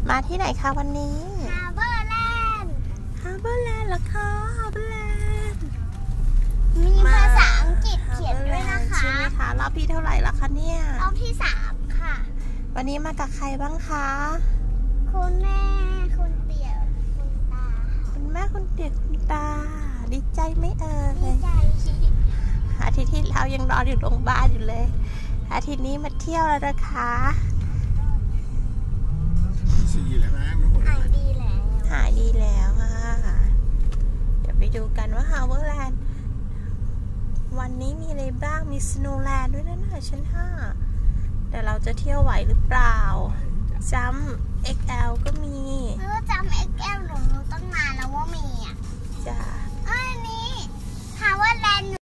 มาที่ไหนคะวันนี้ฮาร์เบอร์แลนด์เหรอคะฮาร์เบอร์แลนด์มีภาษาอังกฤษเขียนด้วยนะคะใช่ไหมคะรอบที่เท่าไหร่ละคะเนี่ยรอบที่3ค่ะวันนี้มากับใครบ้างคะคุณแม่คุณเตี่ยคุณตาคุณแม่คุณเตี่ยคุณตาดีใจไหมดีใจอาทิตย์ที่เรายังนอนอยู่โรงพยาบาลอยู่เลยอาทิตย์นี้มาเที่ยวแล้วนะคะหายดีแล้วค่ะเดี๋ยวไปดูกันว่าฮาร์เบอร์แลนด์วันนี้มีอะไรบ้างมีสโนว์แลนด์ด้วยนะชั้น5แต่เราจะเที่ยวไหวหรือเปล่าจัมป์ XL ก็มีจัมป์ XL หนูตั้งนานแล้วว่ามีอ่ะจ้าอันนี้ฮาร์เบอร์แลนด์